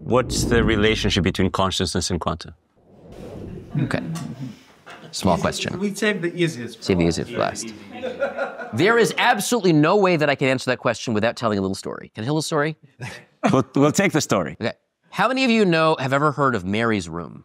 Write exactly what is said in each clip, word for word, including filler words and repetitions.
What's the relationship between consciousness and quanta? Okay. Small question. We save the easiest. Save the easiest for last. There is absolutely no way that I can answer that question without telling a little story. Can I tell a story? we'll, we'll take the story. Okay. How many of you know, have ever heard of Mary's Room?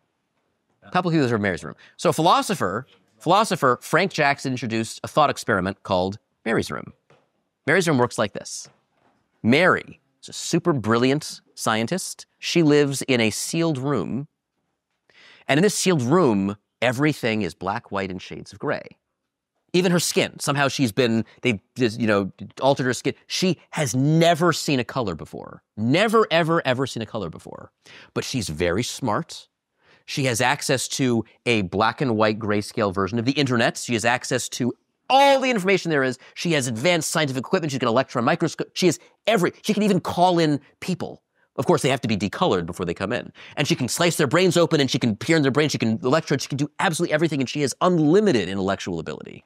A couple of people have heard of Mary's Room. So a philosopher, philosopher Frank Jackson introduced a thought experiment called Mary's Room. Mary's Room works like this. Mary is a super brilliant scientist. She lives in a sealed room. And in this sealed room, everything is black, white, and shades of gray. Even her skin. Somehow she's been, they've, you know, altered her skin. She has never seen a color before. Never, ever, ever seen a color before. But she's very smart. She has access to a black and white grayscale version of the internet. She has access to all the information there is. She has advanced scientific equipment. She's got an electron microscope. She has every, she can even call in people. Of course, they have to be decolored before they come in. And she can slice their brains open and she can peer in their brain. She can electrode. She can do absolutely everything. And she has unlimited intellectual ability.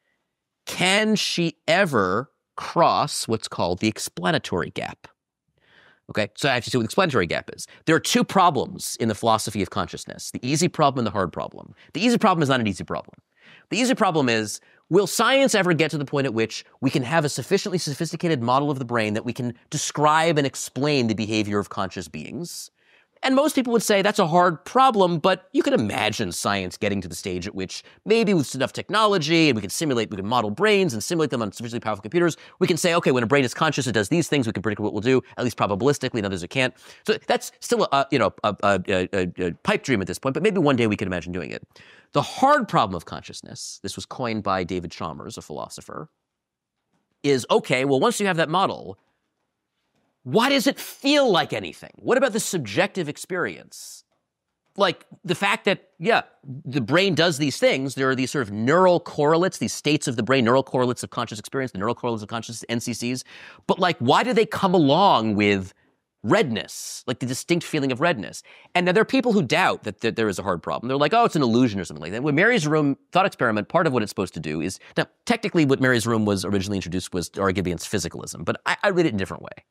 Can she ever cross what's called the explanatory gap? Okay, so I have to see what the explanatory gap is. There are two problems in the philosophy of consciousness, the easy problem and the hard problem. The easy problem is not an easy problem. The easy problem is, will science ever get to the point at which we can have a sufficiently sophisticated model of the brain that we can describe and explain the behavior of conscious beings? And most people would say that's a hard problem, but you can imagine science getting to the stage at which maybe with enough technology and we can simulate, we can model brains and simulate them on sufficiently powerful computers, we can say, okay, when a brain is conscious, it does these things, we can predict what it will do, at least probabilistically, and others it can't. So that's still a, you know, a, a, a, a pipe dream at this point, but maybe one day we can imagine doing it. The hard problem of consciousness, this was coined by David Chalmers, a philosopher, is, okay, well, once you have that model, why does it feel like anything? What about the subjective experience? Like the fact that, yeah, the brain does these things. There are these sort of neural correlates, these states of the brain, neural correlates of conscious experience, the neural correlates of conscious N C Cs. But like, why do they come along with redness, like the distinct feeling of redness? And now there are people who doubt that, that there is a hard problem. They're like, oh, it's an illusion or something like that. When Mary's Room thought experiment, part of what it's supposed to do is, now, technically what Mary's Room was originally introduced was to argue against physicalism, but I, I read it in a different way.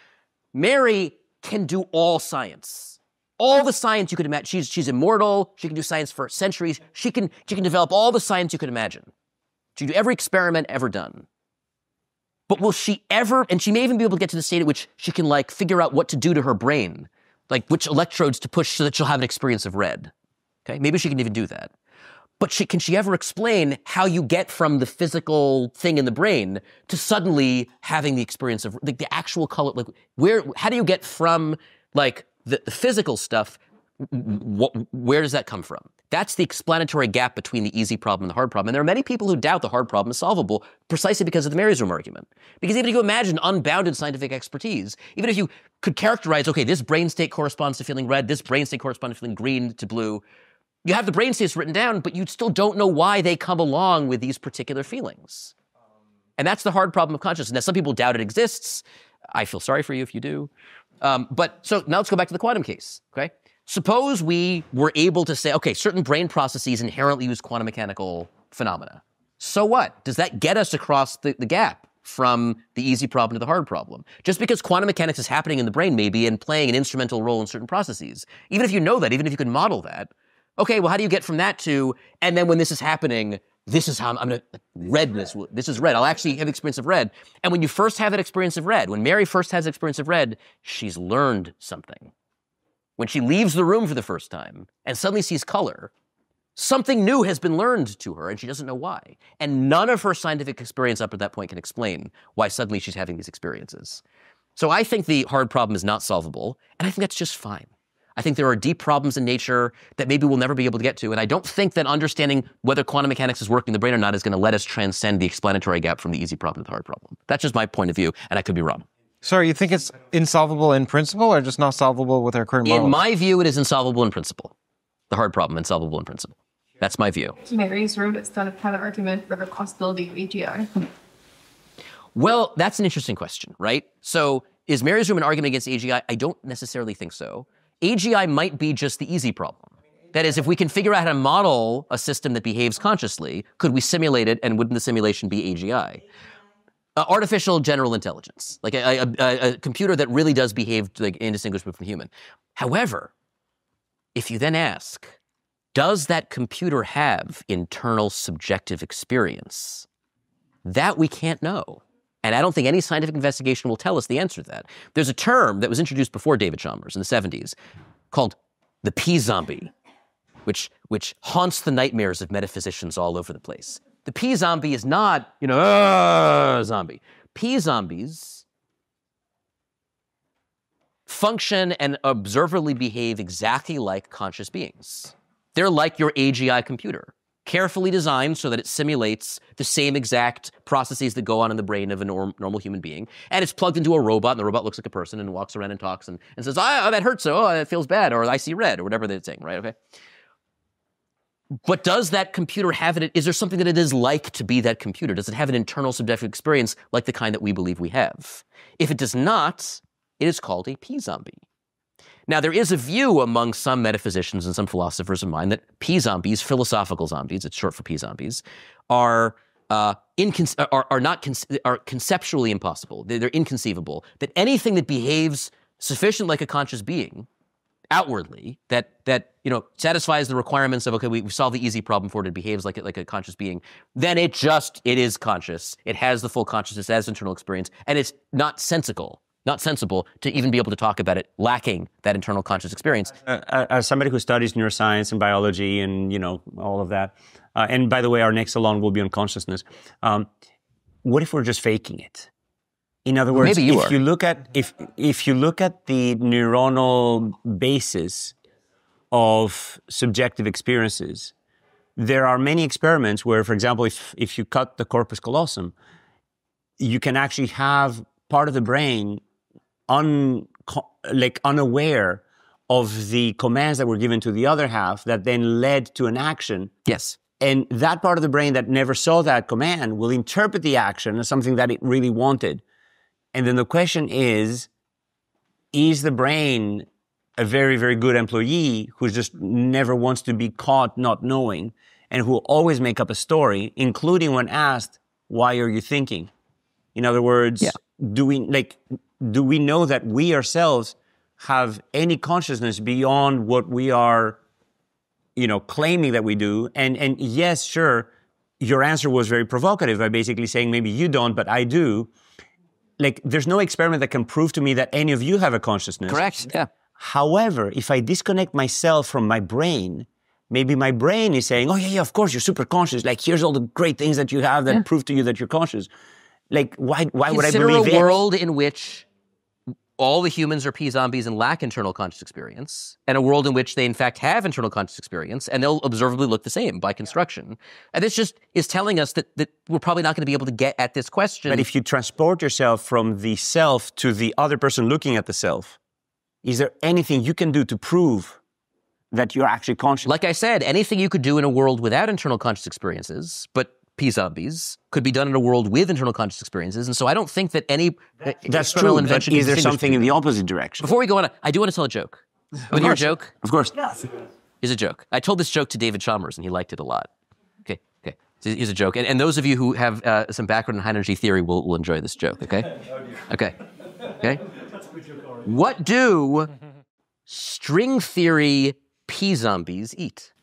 Mary can do all science. All the science you could imagine. She's, she's immortal. She can do science for centuries. She can, she can develop all the science you could imagine. She can do every experiment ever done. But will she ever, and she may even be able to get to the state at which she can like figure out what to do to her brain, like which electrodes to push so that she'll have an experience of red. Okay, maybe she can even do that. But she, can she ever explain how you get from the physical thing in the brain to suddenly having the experience of like the actual color? Like where? How do you get from like the, the physical stuff? What, where does that come from? That's the explanatory gap between the easy problem and the hard problem. And there are many people who doubt the hard problem is solvable precisely because of the Mary's Room argument. Because even if you imagine unbounded scientific expertise, even if you could characterize, okay, this brain state corresponds to feeling red, this brain state corresponds to feeling green to blue. You have the brain states written down, but you still don't know why they come along with these particular feelings. And that's the hard problem of consciousness. Now, some people doubt it exists. I feel sorry for you if you do. Um, but so now let's go back to the quantum case, okay? Suppose we were able to say, okay, certain brain processes inherently use quantum mechanical phenomena. So what? Does that get us across the, the gap from the easy problem to the hard problem? Just because quantum mechanics is happening in the brain maybe and playing an instrumental role in certain processes, even if you know that, even if you can model that, okay, well, how do you get from that to, and then when this is happening, this is how I'm, I'm gonna, redness, this is red. I'll actually have the experience of red. And when you first have that experience of red, when Mary first has the experience of red, she's learned something. When she leaves the room for the first time and suddenly sees color, something new has been learned to her and she doesn't know why. And none of her scientific experience up at that point can explain why suddenly she's having these experiences. So I think the hard problem is not solvable, and I think that's just fine. I think there are deep problems in nature that maybe we'll never be able to get to, and I don't think that understanding whether quantum mechanics is working in the brain or not is going to let us transcend the explanatory gap from the easy problem to the hard problem. That's just my point of view, and I could be wrong. Sorry, you think it's insolvable in principle or just not solvable with our current models? In my view, it is insolvable in principle. The hard problem, insolvable in principle. That's my view. Mary's Room is kind of an argument for the possibility of A G I. Well, that's an interesting question, right? So is Mary's Room an argument against A G I? I don't necessarily think so. A G I might be just the easy problem. That is, if we can figure out how to model a system that behaves consciously, could we simulate it, and wouldn't the simulation be A G I? Uh, artificial general intelligence, like a, a, a, a computer that really does behave like indistinguishable from human. However, if you then ask, does that computer have internal subjective experience? That we can't know. And I don't think any scientific investigation will tell us the answer to that. There's a term that was introduced before David Chalmers in the seventies called the P-zombie, which, which haunts the nightmares of metaphysicians all over the place. The P-zombie is not, you know, uh, zombie. P-zombies function and observably behave exactly like conscious beings. They're like your A G I computer, carefully designed so that it simulates the same exact processes that go on in the brain of a norm, normal human being. And it's plugged into a robot, and the robot looks like a person and walks around and talks and, and says, oh, that hurts, oh, that feels bad, or I see red, or whatever they're saying, right, okay? But does that computer have it? Is there something that it is like to be that computer? Does it have an internal subjective experience like the kind that we believe we have? If it does not, it is called a P-zombie. Now, there is a view among some metaphysicians and some philosophers of mind that P-zombies, philosophical zombies, it's short for P-zombies, are, uh, incon- are, are not con- are conceptually impossible. They're, they're inconceivable. That anything that behaves sufficient like a conscious being outwardly, that that you know satisfies the requirements of, okay, we, we solve the easy problem for it, it behaves like it like a conscious being, then it just, it is conscious. It has the full consciousness, it has internal experience, and it's not sensical. Not sensible to even be able to talk about it lacking that internal conscious experience. Uh, as somebody who studies neuroscience and biology and, you know, all of that, uh, and by the way, our next salon will be on consciousness, um, what if we're just faking it? In other words, Maybe you if are. you look at if if you look at the neuronal basis of subjective experiences, there are many experiments where, for example, if if you cut the corpus callosum, you can actually have part of the brain un, like unaware of the commands that were given to the other half that then led to an action. Yes. And that part of the brain that never saw that command will interpret the action as something that it really wanted. And then the question is, is the brain a very, very good employee who just never wants to be caught not knowing and who will always make up a story, including when asked, why are you thinking? In other words, yeah. do we like do we know that we ourselves have any consciousness beyond what we are, you know, claiming that we do? And and yes, sure, your answer was very provocative by basically saying maybe you don't, but I do. Like, there's no experiment that can prove to me that any of you have a consciousness. Correct. Yeah. However, if I disconnect myself from my brain, maybe my brain is saying, oh yeah, yeah, of course, you're super conscious. Like, here's all the great things that you have that yeah. prove to you that you're conscious. Like, why, why would I Consider believe it? a world in which all the humans are P-zombies and lack internal conscious experience, and a world in which they, in fact, have internal conscious experience, and they'll observably look the same by construction. And this just is telling us that, that we're probably not going to be able to get at this question. But if you transport yourself from the self to the other person looking at the self, is there anything you can do to prove that you're actually conscious? Like I said, anything you could do in a world without internal conscious experiences, but P-zombies, could be done in a world with internal conscious experiences. And so I don't think that any That's external true, invention but can is there distinguish something in between the them. opposite direction? Before we go on, I do want to tell a joke. Want to hear a joke? Of course. Here's a joke. I told this joke to David Chalmers, and he liked it a lot. Okay, okay. So here's a joke. And, and those of you who have uh, some background in high energy theory will, will enjoy this joke, okay? Okay. Okay? What do string theory P-zombies eat?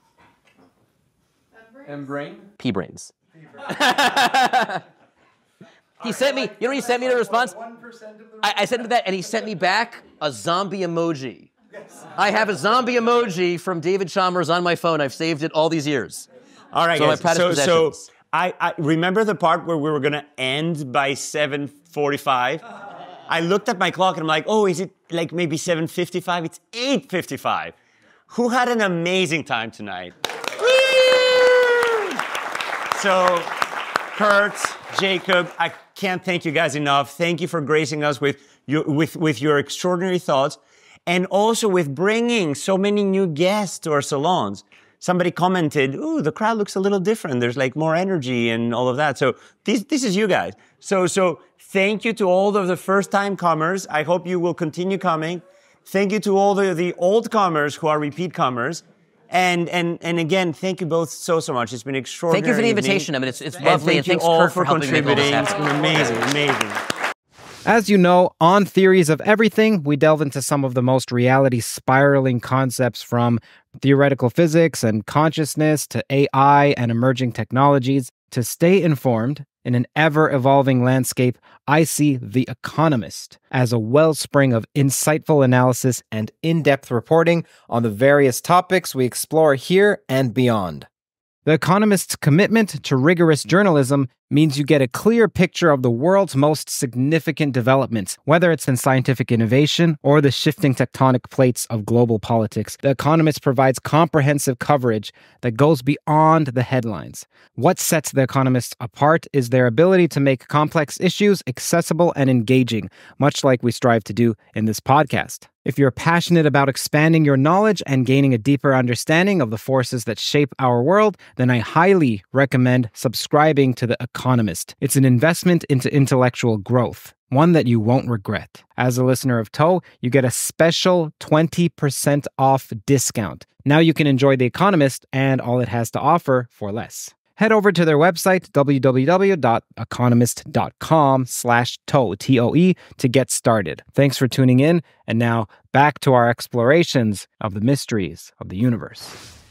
Membrane? P-brains. He sent me, you know what he sent me in a response? I, I sent him that, and he sent me back a zombie emoji. I have a zombie emoji from David Chalmers on my phone. I've saved it all these years. All right, So guys. my proudest So, so possessions. I, I remember the part where we were going to end by seven forty-five. I looked at my clock and I'm like, oh, is it like maybe seven fifty-five? It's eight fifty-five. Who had an amazing time tonight? So, Curt, Jacob, I can't thank you guys enough. Thank you for gracing us with your, with, with your extraordinary thoughts and also with bringing so many new guests to our salons. Somebody commented, ooh, the crowd looks a little different. There's like more energy and all of that. So this, this is you guys. So, so thank you to all of the first-time comers. I hope you will continue coming. Thank you to all the, the old comers who are repeat comers. And and and again, thank you both so so much. It's been extraordinary. Thank you for the evening. invitation. I mean, it's it's And lovely, thank and you thanks all Curt for for helping make all this contributing. It's happen. been amazing, amazing. As you know, on Theories of Everything, we delve into some of the most reality spiraling concepts from theoretical physics and consciousness to A I and emerging technologies. To stay informed in an ever-evolving landscape, I see The Economist as a wellspring of insightful analysis and in-depth reporting on the various topics we explore here and beyond. The Economist's commitment to rigorous journalism means you get a clear picture of the world's most significant developments, whether it's in scientific innovation or the shifting tectonic plates of global politics. The Economist provides comprehensive coverage that goes beyond the headlines. What sets The Economist apart is their ability to make complex issues accessible and engaging, much like we strive to do in this podcast. If you're passionate about expanding your knowledge and gaining a deeper understanding of the forces that shape our world, then I highly recommend subscribing to The Economist. It's an investment into intellectual growth, one that you won't regret. As a listener of T O, you get a special twenty percent off discount. Now you can enjoy The Economist and all it has to offer for less. Head over to their website, www.economist.com slash toe, T O E, to get started. Thanks for tuning in, and now back to our explorations of the mysteries of the universe.